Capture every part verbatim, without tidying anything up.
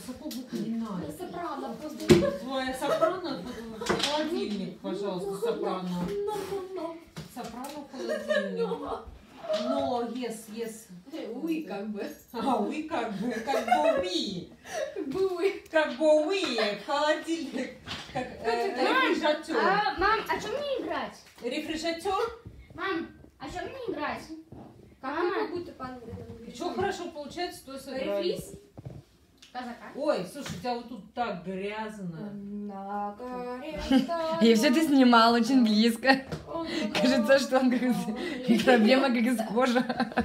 такую букву не надо. Сопрано просто. Твоя сопрано, холодильник, пожалуйста, сопрано. Сопрано, холодильник. Но, yes, yes. Уи как бы. А, уи как бы, как бы уи. Как бы уи. Как бы уи, холодильник. Как э, рефрижатер. А, мам, а чем мне играть? Рефрижатер? Мам, а чем мне играть? Мама. Мама, Будто по-английски. Что хорошо получается, то сыграем. Рефрис? казака. Ой, слушай, у тебя вот тут так грязно. На горе. Я все это снимал очень близко. Кажется, что он как проблема как из кожи.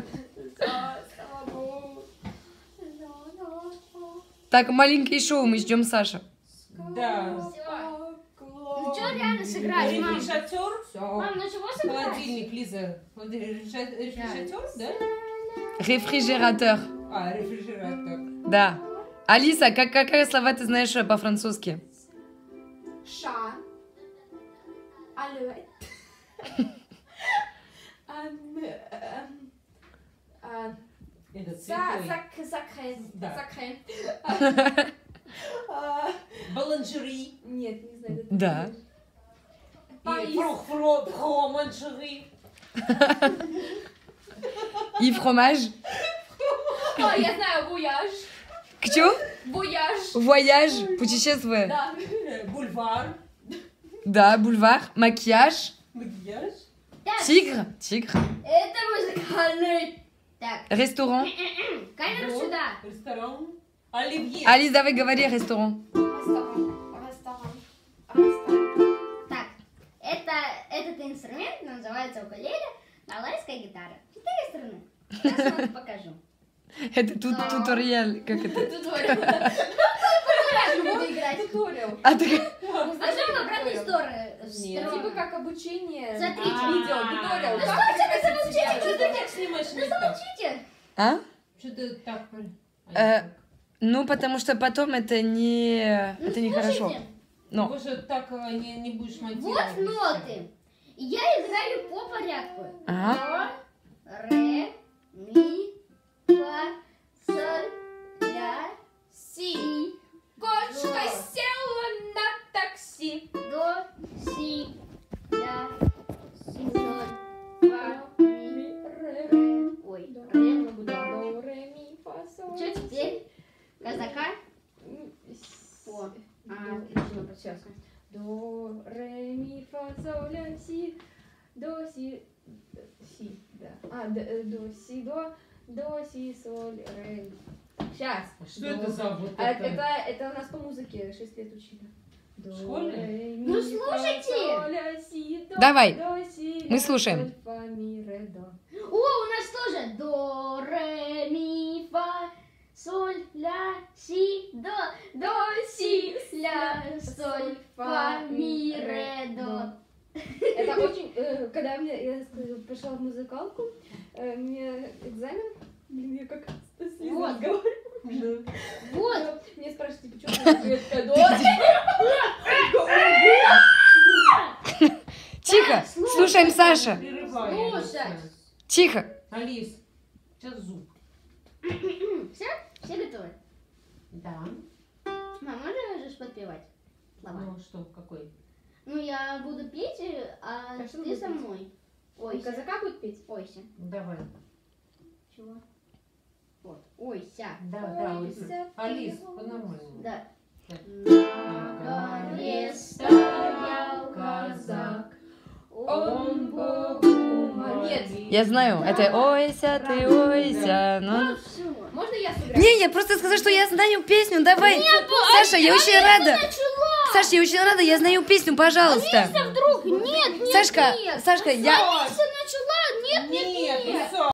Так, маленькое шоу, мы ждем Сашу. Да. Ну что реально сыграть, мам? Рефрижатер? Мам, ну чего сыграть? Холодильник, Лиза. Рефрижа- Рефрижатер, да? Рефрижератор. А, рефрижератор. Да. Алиса, как, какие слова ты знаешь по-французски? Ша. Алле. Это За, цветой. зак, закрен. Да. Закрен. А, Баланжери. Нет, не знаю. это Да. И фро-фро, фроманжери. И фромаж. А, я знаю, вояж. Кто? Вояж. Вояж, путешествие. Да. Бульвар. Да, бульвар, макияж, Макияж. тигр, тигр, Это музыкальный. Так, ресторан. камеру Вот. сюда. Ресторан. Оливье. Алис, давай говори ресторан. Ресторан. Ресторан. Ресторан. Так, это, этот инструмент называется укулеле, малайская гитара. Четыре струны. Сейчас вам покажу. Это тут туториал, как это? Туториал. Я буду играть. Туториал. А ты... А что в обратной стороне? Нет. Типа как обучение. Смотрите. Видео, туториал. Да Как что ты красить замолчите, себя? что ты так снимаешь Да не так? замолчите. А? Что ты так... Э, ну, потому что потом это не... Это не хорошо. Слушайте, Но. Боже, так а, не, не будешь вот монтировать. ноты. И я играю по порядку. Ага. До, ре, ми, фа, соль, ля, Си. Кошка села на такси. до, си, ля, си, соль, фа, ми, ре. Ой, ре. До, ре, ми, фа, соль. Что теперь? Казака? О, а, отлично, Сейчас. До, ре, ми, фа, соль, ля, си. До, си. Си, да. А, д- э, до, си, до. До, си, соль, ре. Сейчас. Что это за вот А, это? это, это у нас по музыке шесть лет учили. До, В школе? ре, ми, Ну, фа, слушайте. соль, ля, си, до. Давай. До, си, Мы ля, слушаем. соль, фа, ми, ре, до. О, у нас тоже до, ре, ми, фа, соль, ля, си, до, до, си, ля, соль, фа, ми, ре, до. Это очень, э, когда мне, я сказала, пошла в музыкалку, э, мне экзамен, блин, я как с Лизой Вот. разговариваю. Вот. Мне спрашивают, типа, что ты Тихо, Да, слушай. слушаем Саша. Прерываем. Слушай. Тихо. Алис, сейчас зуб. Все? Все готовы? Да. Мам, можешь подпевать слова? Ну что, какой? Ну, я буду петь, а А что ты вы со будете? мной. Ой, Ойся. казака будет петь? Ойся. Давай. Чего? Вот. Ойся. Да, да, Ойся, Алис. ты Алис, ойся. по-нормальному. Да. Так. На горе стоял казак, он Богу молился. Я знаю, это ойся, ты ойся. Ну... Все. Можно я сыграю? Не, я просто сказала, что я знаю песню, давай. Саша, я очень рада. Саша, я очень рада, я знаю песню, пожалуйста. Вдруг? Нет, нет, Сашка, нет. Сашка, я... Алиса начала? Нет, нет, Нет, нет. не